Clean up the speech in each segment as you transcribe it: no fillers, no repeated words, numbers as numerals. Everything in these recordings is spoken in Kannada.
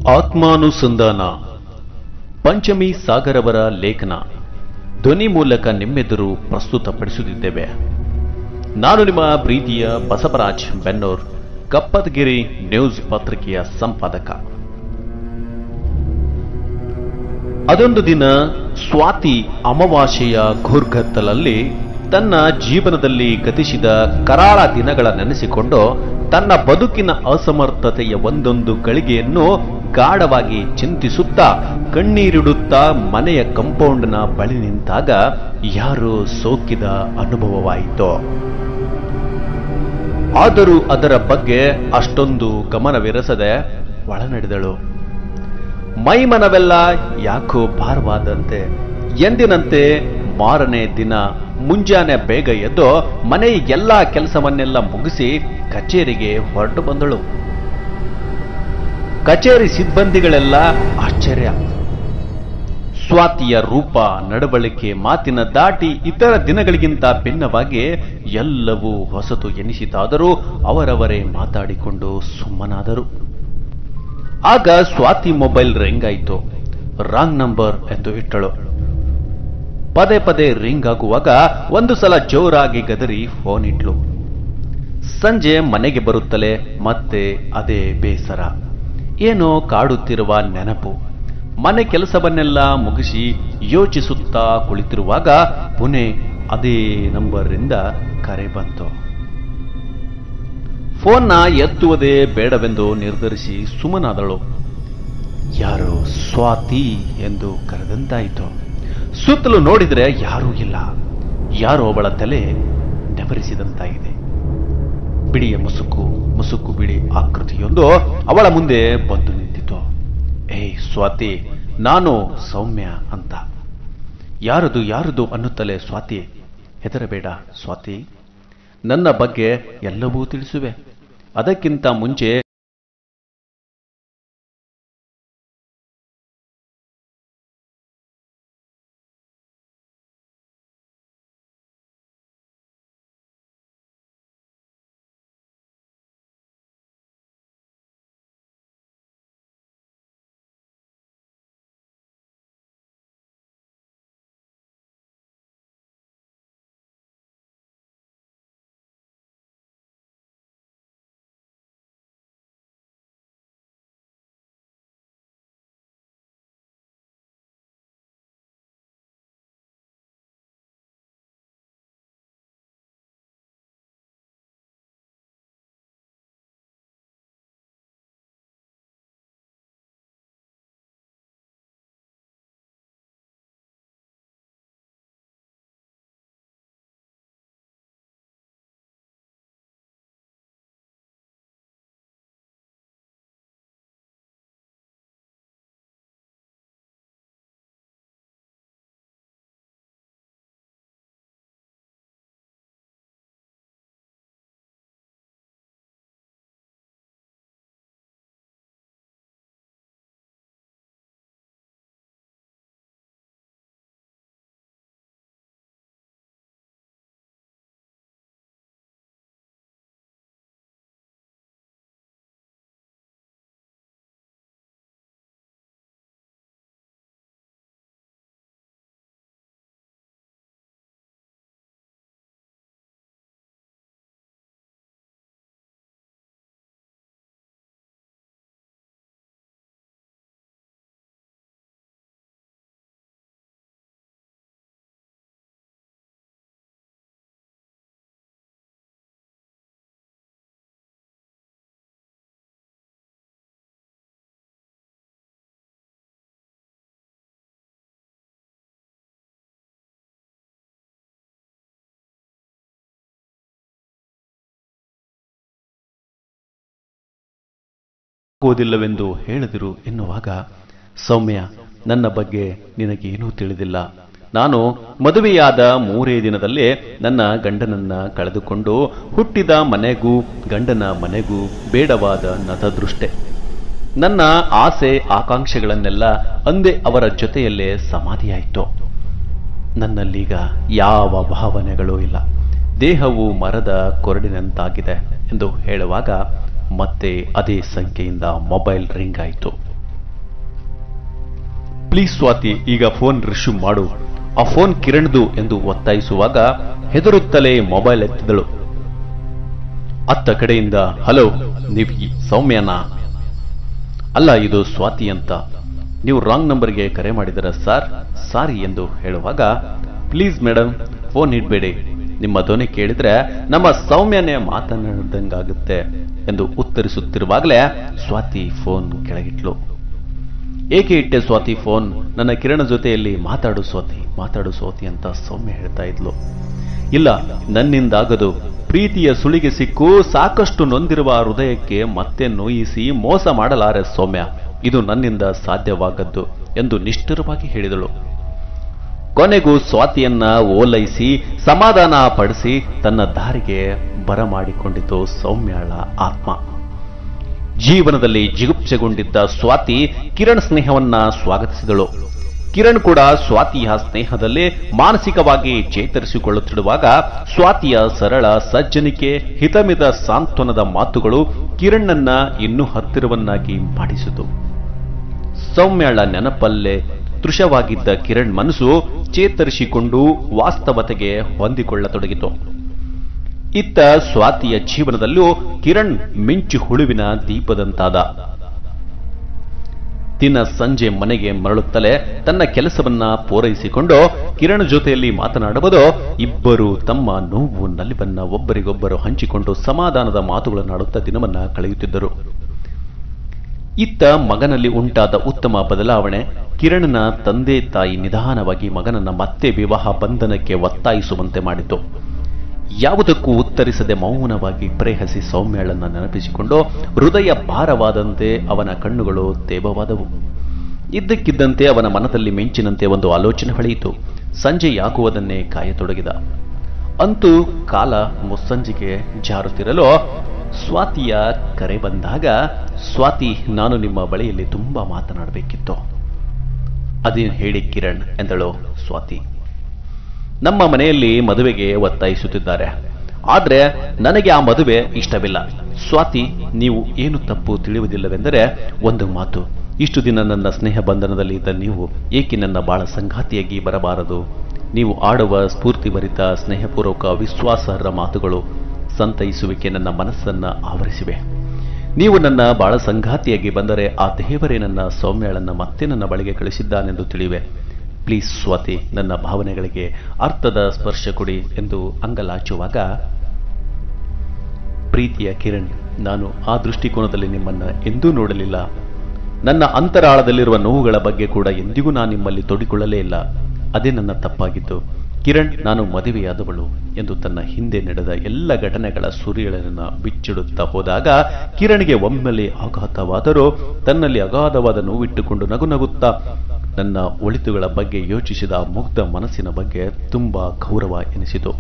ಆತ್ಮಾನುಸಂಧಾನ ಪಂಚಮಿ ಸಾಗರವರ ಲೇಖನ ಧ್ವನಿ ಮೂಲಕ ನಿಮ್ಮೆದುರು ಪ್ರಸ್ತುತಪಡಿಸುತ್ತಿದ್ದೇವೆ. ನಾನು ನಿಮ್ಮ ಪ್ರೀತಿಯ ಬಸವರಾಜ್ ಬೆನ್ನೂರ್, ಕಪ್ಪತಗಿರಿ ನ್ಯೂಸ್ ಪತ್ರಿಕೆಯ ಸಂಪಾದಕ. ಅದೊಂದು ದಿನ ಸ್ವಾತಿ ಅಮಾವಾಸ್ಯೆಯ ಘೋರ್ಗತ್ತಲಲ್ಲಿ ತನ್ನ ಜೀವನದಲ್ಲಿ ಗತಿಸಿದ ಕರಾಳ ದಿನಗಳ ನೆನೆಸಿಕೊಂಡು ತನ್ನ ಬದುಕಿನ ಅಸಮರ್ಥತೆಯ ಒಂದೊಂದು ಗಳಿಗೆಯನ್ನು ಗಾಢವಾಗಿ ಚಿಂತಿಸುತ್ತಾ ಕಣ್ಣೀರಿಡುತ್ತಾ ಮನೆಯ ಕಂಪೌಂಡ್ನ ಬಳಿ ನಿಂತಾಗ ಯಾರೋ ಸೋಕಿದ ಅನುಭವವಾಯಿತು. ಆದರೂ ಅದರ ಬಗ್ಗೆ ಅಷ್ಟೊಂದು ಗಮನವಿರಿಸದೆ ಒಳನಡೆದಳು. ಮೈಮನವೆಲ್ಲ ಯಾಕೋ ಭಾರವಾದಂತೆ ಎಂದಿನಂತೆ ಮಾರನೇ ದಿನ ಮುಂಜಾನೆ ಬೇಗ ಎದ್ದು ಮನೆಯ ಎಲ್ಲಾ ಕೆಲಸವನ್ನೆಲ್ಲ ಮುಗಿಸಿ ಕಚೇರಿಗೆ ಹೊರಟು ಬಂದಳು. ಕಚೇರಿ ಸಿಬ್ಬಂದಿಗಳೆಲ್ಲ ಆಶ್ಚರ್ಯ. ಸ್ವಾತಿಯ ರೂಪ, ನಡವಳಿಕೆ, ಮಾತಿನ ದಾಟಿ ಇತರ ದಿನಗಳಿಗಿಂತ ಭಿನ್ನವಾಗಿ ಎಲ್ಲವೂ ಹೊಸತು ಎನಿಸಿತಾದರೂ ಅವರವರೇ ಮಾತಾಡಿಕೊಂಡು ಸುಮ್ಮನಾದರು. ಆಗ ಸ್ವಾತಿ ಮೊಬೈಲ್ ರಿಂಗ್ ಆಯಿತು. ರಾಂಗ್ ನಂಬರ್ ಎಂದು ಇಟ್ಟಳು. ಪದೇ ಪದೇ ರಿಂಗ್ ಆಗುವಾಗ ಒಂದು ಸಲ ಜೋರಾಗಿ ಗದರಿ ಫೋನ್ ಇಟ್ಲು. ಸಂಜೆ ಮನೆಗೆ ಬರುತ್ತಲೇ ಮತ್ತೆ ಅದೇ ಬೇಸರ, ಏನೋ ಕಾಡುತ್ತಿರುವ ನೆನಪು. ಮನೆ ಕೆಲಸವನ್ನೆಲ್ಲ ಮುಗಿಸಿ ಯೋಚಿಸುತ್ತಾ ಕುಳಿತಿರುವಾಗ ಪುನಃ ಅದೇ ನಂಬರಿಂದ ಕರೆ ಬಂತು. ಫೋನ್ನ ಎತ್ತುವುದೇ ಬೇಡವೆಂದು ನಿರ್ಧರಿಸಿ ಸುಮ್ಮನಾದಳು. ಯಾರೋ ಸ್ವಾತಿ ಎಂದು ಕರೆದಂತಾಯಿತು. ಸುತ್ತಲೂ ನೋಡಿದರೆ ಯಾರೂ ಇಲ್ಲ. ಯಾರೋ ಅವಳ ತಲೆ ನೆವರಿಸಿದಂತಾಗಿದೆ. ಬಿಳಿಯ ಮುಸುಕು ಬಿಳಿ ಆಕೃತಿಯೊಂದು ಅವಳ ಮುಂದೆ ಬಂದು ನಿಂತಿತು. ಏಯ್ ಸ್ವಾತಿ, ನಾನು ಸೌಮ್ಯ ಅಂತ. ಯಾರದು ಅನ್ನುತ್ತಲೇ ಸ್ವಾತಿ, ಹೆದರಬೇಡ ಸ್ವಾತಿ, ನನ್ನ ಬಗ್ಗೆ ಎಲ್ಲವೂ ತಿಳಿಸುವೆ. ಅದಕ್ಕಿಂತ ಮುಂಚೆ ಆಗುವುದಿಲ್ಲವೆಂದು ಹೇಳಿದರು ಎನ್ನುವಾಗ, ಸೌಮ್ಯ, ನನ್ನ ಬಗ್ಗೆ ನಿನಗೇನೂ ತಿಳಿದಿಲ್ಲ. ನಾನು ಮದುವೆಯಾದ 3 ದಿನದಲ್ಲೇ ನನ್ನ ಗಂಡನನ್ನ ಕಳೆದುಕೊಂಡು ಹುಟ್ಟಿದ ಮನೆಗೂ ಗಂಡನ ಮನೆಗೂ ಬೇಡವಾದ ನತದೃಷ್ಟೆ. ನನ್ನ ಆಸೆ ಆಕಾಂಕ್ಷೆಗಳನ್ನೆಲ್ಲ ಅಂದೇ ಅವರ ಜೊತೆಯಲ್ಲೇ ಸಮಾಧಿಯಾಯಿತು. ನನ್ನಲ್ಲೀಗ ಯಾವ ಭಾವನೆಗಳೂ ಇಲ್ಲ. ದೇಹವು ಮರದ ಕೊರಡಿನಂತಾಗಿದೆ ಎಂದು ಹೇಳುವಾಗ ಮತ್ತೆ ಅದೇ ಸಂಖ್ಯೆಯಿಂದ ಮೊಬೈಲ್ ರಿಂಗ್ ಆಯಿತು. ಪ್ಲೀಸ್ ಸ್ವಾತಿ, ಈಗ ಫೋನ್ ರಿಸೀವ್ ಮಾಡು. ಆ ಫೋನ್ ಕಿರಣ್ದು ಎಂದು ಒತ್ತಾಯಿಸುವಾಗ ಹೆದರುತ್ತಲೇ ಮೊಬೈಲ್ ಎತ್ತಿದಳು. ಅತ್ತ ಕಡೆಯಿಂದ, ಹಲೋ, ನೀವು ಸೌಮ್ಯನಾ? ಅಲ್ಲ, ಇದು ಸ್ವಾತಿ ಅಂತ. ನೀವು ರಾಂಗ್ ನಂಬರ್ಗೆ ಕರೆ ಮಾಡಿದರ ಸರ್, ಸಾರಿ ಎಂದು ಹೇಳುವಾಗ, ಪ್ಲೀಸ್ ಮೇಡಮ್ ಫೋನ್ ಇಡ್ಬೇಡಿ, ನಿಮ್ಮ ಧ್ವನಿ ಕೇಳಿದ್ರೆ ನಮ್ಮ ಸೌಮ್ಯನೇ ಮಾತನಾಡಿದಂಗಾಗುತ್ತೆ ಎಂದು ಉತ್ತರಿಸುತ್ತಿರುವಾಗಲೇ ಸ್ವಾತಿ ಫೋನ್ ಕೆಳಗಿಟ್ಲು. ಏಕೆ ಇಟ್ಟೆ ಸ್ವಾತಿ ಫೋನ್? ನನ್ನ ಕಿರಣ ಜೊತೆಯಲ್ಲಿ ಮಾತಾಡು ಸ್ವಾತಿ ಅಂತ ಸೌಮ್ಯ ಹೇಳ್ತಾ ಇದ್ಲು. ಇಲ್ಲ, ನನ್ನಿಂದಾಗದು. ಪ್ರೀತಿಯ ಸುಳಿಗೆ ಸಿಕ್ಕು ಸಾಕಷ್ಟು ನೊಂದಿರುವ ಹೃದಯಕ್ಕೆ ಮತ್ತೆ ನೋಯಿಸಿ ಮೋಸ ಮಾಡಲಾರೆ ಸೌಮ್ಯ. ಇದು ನನ್ನಿಂದ ಸಾಧ್ಯವಾಗದ್ದು ಎಂದು ನಿಷ್ಠುರವಾಗಿ ಹೇಳಿದಳು. ಕೊನೆಗೂ ಸ್ವಾತಿಯನ್ನ ಓಲೈಸಿ ಸಮಾಧಾನ ಪಡಿಸಿ ತನ್ನ ದಾರಿಗೆ ಬರಮಾಡಿಕೊಂಡಿತು ಸೌಮ್ಯಳ ಆತ್ಮ. ಜೀವನದಲ್ಲಿ ಜಿಗುಪ್ಸೆಗೊಂಡಿದ್ದ ಸ್ವಾತಿ ಕಿರಣ್ ಸ್ನೇಹವನ್ನ ಸ್ವಾಗತಿಸಿದಳು. ಕಿರಣ್ ಕೂಡ ಸ್ವಾತಿಯ ಸ್ನೇಹದಲ್ಲೇ ಮಾನಸಿಕವಾಗಿ ಚೇತರಿಸಿಕೊಳ್ಳುತ್ತಿರುವಾಗ ಸ್ವಾತಿಯ ಸರಳ ಸಜ್ಜನಿಕೆ, ಹಿತಮಿತ ಸಾಂತ್ವನದ ಮಾತುಗಳು ಕಿರಣ್ಣನ್ನ ಇನ್ನೂ ಹತ್ತಿರವನ್ನಾಗಿ ಮಾಡಿಸಿತು. ಸೌಮ್ಯಳ ನೆನಪಲ್ಲೇ ತೃಷವಾಗಿದ್ದ ಕಿರಣ್ ಮನಸ್ಸು ಚೇತರಿಸಿಕೊಂಡು ವಾಸ್ತವತೆಗೆ ಹೊಂದಿಕೊಳ್ಳತೊಡಗಿತು. ಇತ್ತ ಸ್ವಾತಿಯ ಜೀವನದಲ್ಲೂ ಕಿರಣ್ ಮಿಂಚು ಹುಳುವಿನ ದೀಪದಂತಾದ. ದಿನ ಸಂಜೆ ಮನೆಗೆ ಮರಳುತ್ತಲೇ ತನ್ನ ಕೆಲಸವನ್ನ ಪೂರೈಸಿಕೊಂಡು ಕಿರಣ್ ಜೊತೆಯಲ್ಲಿ ಮಾತನಾಡುವುದು, ಇಬ್ಬರು ತಮ್ಮ ನೋವು ನಲಿವನ್ನ ಒಬ್ಬರಿಗೊಬ್ಬರು ಹಂಚಿಕೊಂಡು ಸಮಾಧಾನದ ಮಾತುಗಳನ್ನಾಡುತ್ತಾ ದಿನವನ್ನ ಕಳೆಯುತ್ತಿದ್ದರು. ಇತ್ತ ಮಗನಲ್ಲಿ ಉಂಟಾದ ಉತ್ತಮ ಬದಲಾವಣೆ ಕಿರಣ್ನ ತಂದೆ ತಾಯಿ ನಿಧಾನವಾಗಿ ಮಗನನ್ನ ಮತ್ತೆ ವಿವಾಹ ಬಂಧನಕ್ಕೆ ಒತ್ತಾಯಿಸುವಂತೆ ಮಾಡಿತು. ಯಾವುದಕ್ಕೂ ಉತ್ತರಿಸದೆ ಮೌನವಾಗಿ ಪ್ರೇಹಸಿ ಸೌಮ್ಯಳನ್ನ ನೆನಪಿಸಿಕೊಂಡು ಹೃದಯ ಭಾರವಾದಂತೆ ಅವನ ಕಣ್ಣುಗಳು ತೇವವಾದವು. ಇದ್ದಕ್ಕಿದ್ದಂತೆ ಅವನ ಮನದಲ್ಲಿ ಮಿಂಚಿನಂತೆ ಒಂದು ಆಲೋಚನೆ ಹೊಳೆಯಿತು. ಸಂಜೆಯಾಗುವುದನ್ನೇ ಕಾಯತೊಡಗಿದ. ಅಂತೂ ಕಾಲ ಮುಸ್ಸಂಜೆಗೆ ಜಾರುತ್ತಿರಲು ಸ್ವಾತಿಯ ಕರೆ ಬಂದಾಗ, ಸ್ವಾತಿ, ನಾನು ನಿಮ್ಮ ಬಳಿಯಲ್ಲಿ ತುಂಬಾ ಮಾತನಾಡಬೇಕಿತ್ತು. ಅದೇನು ಹೇಳಿ ಕಿರಣ್ ಎಂದಳು ಸ್ವಾತಿ. ನಮ್ಮ ಮನೆಯಲ್ಲಿ ಮದುವೆಗೆ ಒತ್ತಾಯಿಸುತ್ತಿದ್ದಾರೆ, ಆದ್ರೆ ನನಗೆ ಆ ಮದುವೆ ಇಷ್ಟವಿಲ್ಲ. ಸ್ವಾತಿ, ನೀವು ಏನು ತಪ್ಪು ತಿಳಿಯುವುದಿಲ್ಲವೆಂದರೆ ಒಂದು ಮಾತು. ಇಷ್ಟು ದಿನ ನನ್ನ ಸ್ನೇಹ ಬಂಧನದಲ್ಲಿ ಇದ್ದ ನೀವು ಏಕೆ ನನ್ನ ಬಾಳ ಸಂಗಾತಿಯಾಗಿ ಬರಬಾರದು? ನೀವು ಆಡುವ ಸ್ಫೂರ್ತಿಭರಿತ ಸ್ನೇಹಪೂರ್ವಕ ವಿಶ್ವಾಸಾರ್ಹ ಮಾತುಗಳು ಸಂತೈಸುವಿಕೆ ನನ್ನ ಮನಸ್ಸನ್ನ ಆವರಿಸಿವೆ. ನೀವು ನನ್ನ ಬಾಳ ಸಂಗಾತಿಯಾಗಿ ಬಂದರೆ ಆ ದೇವರೇ ನನ್ನ ಸೌಮ್ಯಳನ್ನ ಮತ್ತೆ ನನ್ನ ಬಳಿಗೆ ಕಳಿಸಿದ್ದಾನೆಂದು ತಿಳಿವೆ. ಪ್ಲೀಸ್ ಸ್ವಾತಿ, ನನ್ನ ಭಾವನೆಗಳಿಗೆ ಅರ್ಥದ ಸ್ಪರ್ಶ ಕೊಡಿ ಎಂದು ಅಂಗಲಾಚುವಾಗ, ಪ್ರೀತಿಯ ಕಿರಣ್, ನಾನು ಆ ದೃಷ್ಟಿಕೋನದಲ್ಲಿ ನಿಮ್ಮನ್ನ ಎಂದೂ ನೋಡಲಿಲ್ಲ. ನನ್ನ ಅಂತರಾಳದಲ್ಲಿರುವ ನೋವುಗಳ ಬಗ್ಗೆ ಕೂಡ ಎಂದಿಗೂ ನಾನು ನಿಮ್ಮಲ್ಲಿ ತೋಡಿಕೊಳ್ಳಲೇ ಇಲ್ಲ. ಅದೇ ನನ್ನ ತಪ್ಪಾಗಿದ್ದು. ಕಿರಣ್, ನಾನು ಮದುವೆಯಾದವಳು ಎಂದು ತನ್ನ ಹಿಂದೆ ನಡೆದ ಎಲ್ಲ ಘಟನೆಗಳ ಸುರಿಗಳನ್ನು ಬಿಚ್ಚಿಡುತ್ತಾ ಹೋದಾಗ ಕಿರಣ್ಗೆ ಒಮ್ಮೆಲೆ ಆಘಾತವಾದರೂ ತನ್ನಲ್ಲಿ ಅಗಾಧವಾದ ನೋವಿಟ್ಟುಕೊಂಡು ನಗುತ್ತಾ ನನ್ನ ಒಳಿತುಗಳ ಬಗ್ಗೆ ಯೋಚಿಸಿದ ಮುಗ್ಧ ಮನಸ್ಸಿನ ಬಗ್ಗೆ ತುಂಬಾ ಗೌರವ ಎನಿಸಿತು.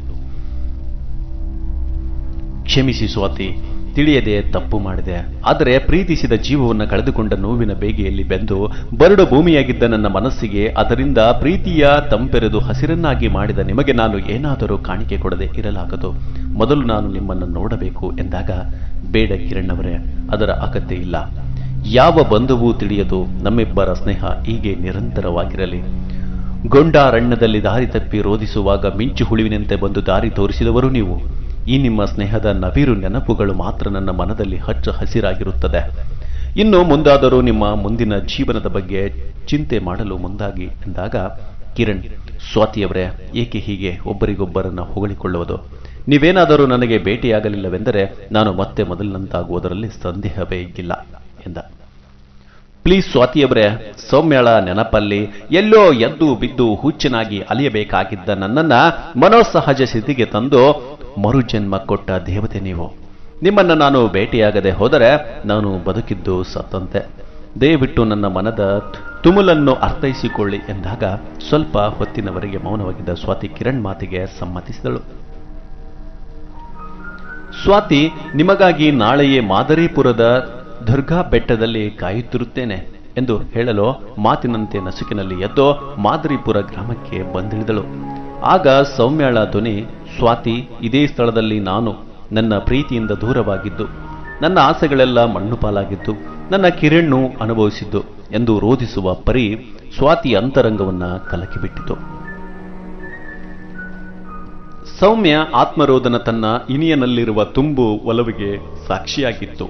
ಕ್ಷಮಿಸಿ ಸ್ವಾತಿ, ತಿಳಿಯದೆ ತಪ್ಪು ಮಾಡಿದೆ. ಆದರೆ ಪ್ರೀತಿಸಿದ ಜೀವವನ್ನು ಕಳೆದುಕೊಂಡ ನೋವಿನ ಬೇಗೆಯಲ್ಲಿ ಬೆಂದು ಬರಡು ಭೂಮಿಯಾಗಿದ್ದ ನನ್ನ ಮನಸ್ಸಿಗೆ ಅದರಿಂದ ಪ್ರೀತಿಯ ತಂಪೆರೆದು ಹಸಿರನ್ನಾಗಿ ಮಾಡಿದ ನಿಮಗೆ ನಾನು ಏನಾದರೂ ಕಾಣಿಕೆ ಕೊಡದೆ ಇರಲಾಗದು. ಮೊದಲು ನಾನು ನಿಮ್ಮನ್ನು ನೋಡಬೇಕು ಎಂದಾಗ, ಬೇಡ ಕಿರಣ್ ಅವರೇ, ಅದರ ಅಗತ್ಯ ಇಲ್ಲ. ಯಾವ ಬಂಧುವೂ ತಿಳಿಯದು ನಮ್ಮಿಬ್ಬರ ಸ್ನೇಹ ಹೀಗೆ ನಿರಂತರವಾಗಿರಲಿ. ಗೊಂಡಾರಣ್ಯದಲ್ಲಿ ದಾರಿ ತಪ್ಪಿ ರೋಧಿಸುವಾಗ ಮಿಂಚು ಹುಳುವಿನಂತೆ ಬಂದು ದಾರಿ ತೋರಿಸಿದವರು ನೀವು. ಈ ನಿಮ್ಮ ಸ್ನೇಹದ ನವಿರು ನೆನಪುಗಳು ಮಾತ್ರ ನನ್ನ ಮನದಲ್ಲಿ ಹಚ್ಚ ಹಸಿರಾಗಿರುತ್ತದೆ. ಇನ್ನು ಮುಂದಾದರೂ ನಿಮ್ಮ ಮುಂದಿನ ಜೀವನದ ಬಗ್ಗೆ ಚಿಂತೆ ಮಾಡಲು ಮುಂದಾಗಿ ಎಂದಾಗ, ಕಿರಣ್, ಸ್ವಾತಿಯವರೇ, ಏಕೆ ಹೀಗೆ ಒಬ್ಬರಿಗೊಬ್ಬರನ್ನ ಹೊಗಳಿಕೊಳ್ಳುವುದು? ನೀವೇನಾದರೂ ನನಗೆ ಭೇಟಿಯಾಗಲಿಲ್ಲವೆಂದರೆ ನಾನು ಮತ್ತೆ ಮೊದಲಿನಂತಾಗುವುದರಲ್ಲಿ ಸಂದೇಹವೇ ಇಲ್ಲ ಎಂದ. ಪ್ಲೀಸ್ ಸ್ವಾತಿಯವರೇ, ಸೌಮ್ಯಳ ನೆನಪಲ್ಲಿ ಎಲ್ಲೋ ಎದ್ದು ಬಿದ್ದು ಹುಚ್ಚನಾಗಿ ಅಲಿಯಬೇಕಾಗಿದ್ದ ನನ್ನನ್ನ ಮನೋಸಹಜ ಸ್ಥಿತಿಗೆ ತಂದು ಮರುಜನ್ಮ ಕೊಟ್ಟ ದೇವತೆ ನೀವು. ನಿಮ್ಮನ್ನ ನಾನು ಭೇಟಿಯಾಗದೆ ಹೋದರೆ ನಾನು ಬದುಕಿದ್ದು ಸತ್ತಂತೆ. ದಯವಿಟ್ಟು ನನ್ನ ಮನದ ತುಮುಲನ್ನು ಅರ್ಥೈಸಿಕೊಳ್ಳಿ ಎಂದಾಗ ಸ್ವಲ್ಪ ಹೊತ್ತಿನವರೆಗೆ ಮೌನವಾಗಿದ್ದ ಸ್ವಾತಿ ಕಿರಣ್ ಮಾತಿಗೆ ಸಮ್ಮತಿಸಿದಳು. ಸ್ವಾತಿ, ನಿಮಗಾಗಿ ನಾಳೆಯೇ ಮಾದರಿಪುರದ ದುರ್ಗಾ ಬೆಟ್ಟದಲ್ಲಿ ಕಾಯುತ್ತಿರುತ್ತೇನೆ ಎಂದು ಹೇಳಲು ಮಾತಿನಂತೆ ನಸುಕಿನಲ್ಲಿ ಎದ್ದು ಮಾದರಿಪುರ ಗ್ರಾಮಕ್ಕೆ ಬಂದಿಳಿದಳು. ಆಗ ಸೌಮ್ಯಳ ಧ್ವನಿ, ಸ್ವಾತಿ, ಇದೇ ಸ್ಥಳದಲ್ಲಿ ನಾನು ನನ್ನ ಪ್ರೀತಿಯಿಂದ ದೂರವಾಗಿದ್ದು, ನನ್ನ ಆಸೆಗಳೆಲ್ಲ ಮಣ್ಣು ಪಾಲಾಗಿದ್ದು, ನನ್ನ ಕಿರಣ್ ಅನುಭವಿಸಿದ್ದು ಎಂದು ರೋಧಿಸುವ ಪರಿ ಸ್ವಾತಿ ಅಂತರಂಗವನ್ನ ಕಲಕಿಬಿಟ್ಟಿತು. ಸೌಮ್ಯ ಆತ್ಮರೋಧನ ತನ್ನ ಇನಿಯನಲ್ಲಿರುವ ತುಂಬು ಒಲವಿಗೆ ಸಾಕ್ಷಿಯಾಗಿತ್ತು.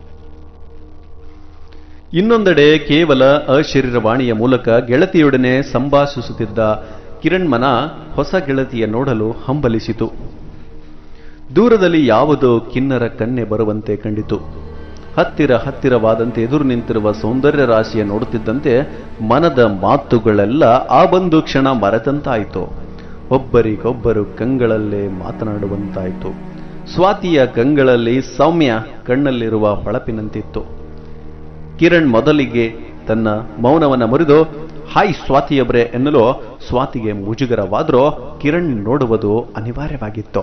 ಇನ್ನೊಂದೆಡೆ ಕೇವಲ ಅಶರೀರವಾಣಿಯ ಮೂಲಕ ಗೆಳತಿಯೊಡನೆ ಸಂಭಾಷಿಸುತ್ತಿದ್ದ ಕಿರಣ್ಮನ ಹೊಸ ಗೆಳತಿಯ ನೋಡಲು ಹಂಬಲಿಸಿತು. ದೂರದಲ್ಲಿ ಯಾವುದೋ ಕಿನ್ನರ ಕನ್ಯೆ ಬರುವಂತೆ ಕಂಡಿತು. ಹತ್ತಿರವಾದಂತೆ ಎದುರು ನಿಂತಿರುವ ಸೌಂದರ್ಯ ರಾಶಿಯ ನೋಡುತ್ತಿದ್ದಂತೆ ಮನದ ಮಾತುಗಳೆಲ್ಲ ಆ ಒಂದು ಕ್ಷಣ ಮರೆತಂತಾಯಿತು. ಒಬ್ಬರಿಗೊಬ್ಬರು ಕಂಗಳಲ್ಲೇ ಮಾತನಾಡುವಂತಾಯಿತು. ಸ್ವಾತಿಯ ಕಂಗಳಲ್ಲಿ ಸೌಮ್ಯ ಕಣ್ಣಲ್ಲಿರುವ ಹೊಳಪಿನಂತಿತ್ತು. ಕಿರಣ್ ಮೊದಲಿಗೆ ತನ್ನ ಮೌನವನ್ನ ಮುರಿದು ಹಾಯ್ ಸ್ವಾತಿಯೊಬ್ಬರೇ ಎನ್ನಲು ಸ್ವಾತಿಗೆ ಮುಜುಗರವಾದರೂ ಕಿರಣ್ ನೋಡುವುದು ಅನಿವಾರ್ಯವಾಗಿತ್ತು.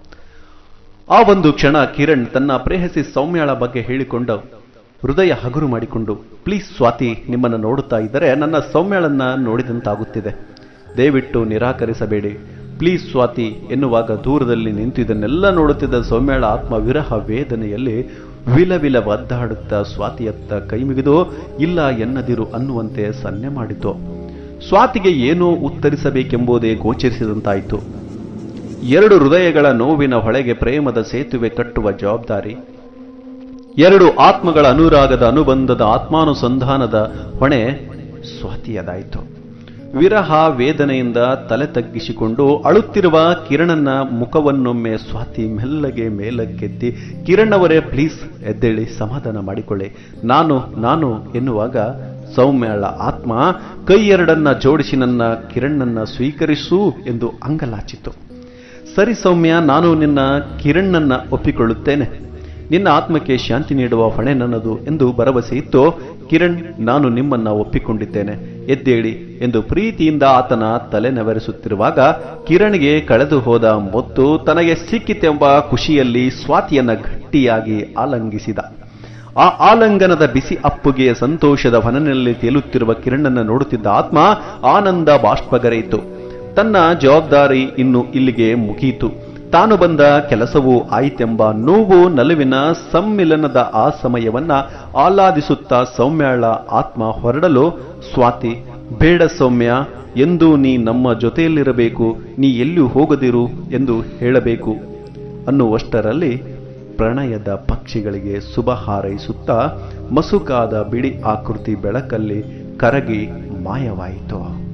ಆ ಒಂದು ಕ್ಷಣ ಕಿರಣ್ ತನ್ನ ಪ್ರೇಯಸಿ ಸೌಮ್ಯಳ ಬಗ್ಗೆ ಹೇಳಿಕೊಂಡು ಹೃದಯ ಹಗುರು ಮಾಡಿಕೊಂಡು, ಪ್ಲೀಸ್ ಸ್ವಾತಿ, ನಿಮ್ಮನ್ನು ನೋಡುತ್ತಾ ಇದ್ದರೆ ನನ್ನ ಸೌಮ್ಯಳನ್ನ ನೋಡಿದಂತಾಗುತ್ತಿದೆ, ದಯವಿಟ್ಟು ನಿರಾಕರಿಸಬೇಡಿ, ಪ್ಲೀಸ್ ಸ್ವಾತಿ ಎನ್ನುವಾಗ ದೂರದಲ್ಲಿ ನಿಂತು ಇದನ್ನೆಲ್ಲ ನೋಡುತ್ತಿದ್ದ ಸೌಮ್ಯಳ ಆತ್ಮ ವಿರಹ ವೇದನೆಯಲ್ಲಿ ವಿಲವಿಲ ಒದ್ದಾಡುತ್ತಾ ಸ್ವಾತಿಯತ್ತ ಕೈಮುಗಿದು ಇಲ್ಲ ಎನ್ನದಿರು ಅನ್ನುವಂತೆ ಸನ್ನೆ ಮಾಡಿತು. ಸ್ವಾತಿಗೆ ಏನೋ ಉತ್ತರಿಸಬೇಕೆಂಬುದೇ ಗೋಚರಿಸಿದಂತಾಯಿತು. ಎರಡು ಹೃದಯಗಳ ನೋವಿನ ಹೊಳೆಗೆ ಪ್ರೇಮದ ಸೇತುವೆ ಕಟ್ಟುವ ಜವಾಬ್ದಾರಿ, ಎರಡು ಆತ್ಮಗಳ ಅನುರಾಗದ ಅನುಬಂಧದ ಆತ್ಮಾನುಸಂಧಾನದ ಹೊಣೆ ಸ್ವಾತಿಯದಾಯಿತು. ವಿರಹ ವೇದನೆಯಿಂದ ತಲೆ ತಗ್ಗಿಸಿಕೊಂಡು ಅಳುತ್ತಿರುವ ಕಿರಣನ್ನ ಮುಖವನ್ನೊಮ್ಮೆ ಸ್ವಾತಿ ಮೆಲ್ಲಗೆ ಮೇಲಕ್ಕೆತ್ತಿ, ಕಿರಣ್ ಅವರೇ ಪ್ಲೀಸ್ ಎದ್ದೇಳಿ, ಸಮಾಧಾನ ಮಾಡಿಕೊಳ್ಳಿ, ನಾನು ಎನ್ನುವಾಗ ಸೌಮ್ಯಳ ಆತ್ಮ ಕೈ ಎರಡನ್ನ ಜೋಡಿಸಿ ನನ್ನ ಕಿರಣನ್ನ ಸ್ವೀಕರಿಸು ಎಂದು ಅಂಗಲಾಚಿತು. ಸರಿ ಸೌಮ್ಯ, ನಾನು ನಿನ್ನ ಕಿರಣನ್ನ ಒಪ್ಪಿಕೊಳ್ಳುತ್ತೇನೆ, ನಿನ್ನ ಆತ್ಮಕ್ಕೆ ಶಾಂತಿ ನೀಡುವ ಹೊಣೆ ನನ್ನದು ಎಂದು ಭರವಸೆ ಇತ್ತು. ಕಿರಣ್, ನಾನು ನಿಮ್ಮನ್ನ ಒಪ್ಪಿಕೊಂಡಿದ್ದೇನೆ, ಎದ್ದೇಳಿ ಎಂದು ಪ್ರೀತಿಯಿಂದ ಆತನ ತಲೆ ನೆವರಿಸುತ್ತಿರುವಾಗ ಕಿರಣ್ಗೆ ಕಳೆದು ಹೋದ ಮೊತ್ತು ತನಗೆ ಸಿಕ್ಕಿತೆಂಬ ಖುಷಿಯಲ್ಲಿ ಸ್ವಾತಿಯನ್ನ ಗಟ್ಟಿಯಾಗಿ ಆಲಂಗಿಸಿದ. ಆ ಆಲಂಗನದ ಬಿಸಿ ಅಪ್ಪುಗೆಯ ಸಂತೋಷದ ಹೊನನಲ್ಲಿ ತೇಲುತ್ತಿರುವ ಕಿರಣನ್ನ ನೋಡುತ್ತಿದ್ದ ಆತ್ಮ ಆನಂದ ಬಾಷ್ಪಗರೆಯಿತು. ತನ್ನ ಜವಾಬ್ದಾರಿ ಇನ್ನು ಇಲ್ಲಿಗೆ ಮುಗಿಯಿತು, ತಾನು ಬಂದ ಕೆಲಸವೂ ಆಯಿತೆಂಬ ನೋವು ನಲುವಿನ ಸಮ್ಮಿಲನದ ಆ ಸಮಯವನ್ನ ಆಹ್ಲಾದಿಸುತ್ತಾ ಸೌಮ್ಯಳ ಆತ್ಮ ಹೊರಡಲು ಸ್ವಾತಿ, ಬೇಡ ಸೌಮ್ಯ, ಎಂದು ನೀ ನಮ್ಮ ಜೊತೆಯಲ್ಲಿರಬೇಕು, ನೀ ಎಲ್ಲೂ ಹೋಗದಿರು ಎಂದು ಹೇಳಬೇಕು ಅನ್ನುವಷ್ಟರಲ್ಲಿ ಪ್ರಣಯದ ಪಕ್ಷಿಗಳಿಗೆ ಶುಭ ಹಾರೈಸುತ್ತಾ ಮಸುಕಾದ ಬಿಳಿ ಆಕೃತಿ ಬೆಳಕಲ್ಲಿ ಕರಗಿ ಮಾಯವಾಯಿತು.